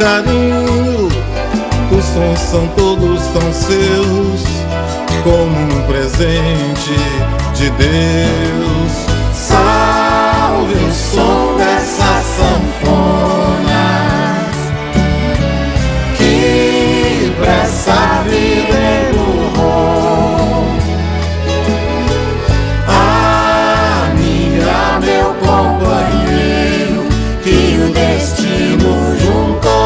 carinho. Os sons são todos tão seus, como um presente de Deus. Salve o som dessas sanfonas que pra essa vida empurrou. A minha, meu companheiro, que o destino juntou.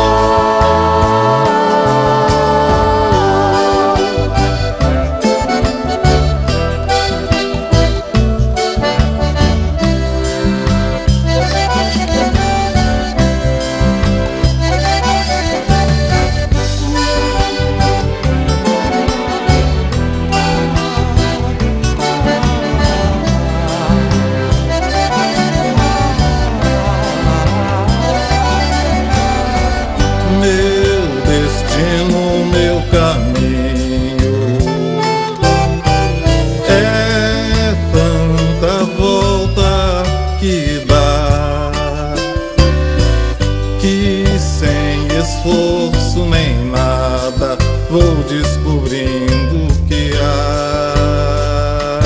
Esforço nem nada, vou descobrindo o que há.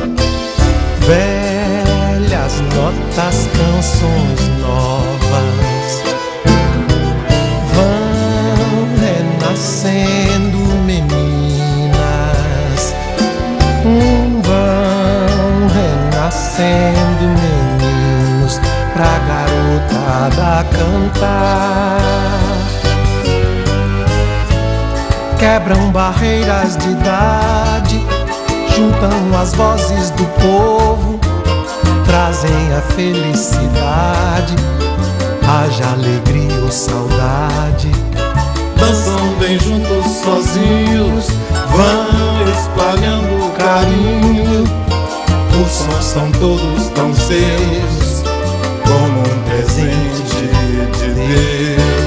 Velhas notas, canções novas vão renascendo, meninas, vão renascendo, meninos, pra garotada cantar. Quebram barreiras de idade, juntam as vozes do povo, trazem a felicidade, haja alegria ou saudade. Dançam bem juntos, sozinhos, vão espalhando carinho. Os sons são todos tão seus, como um presente de Deus.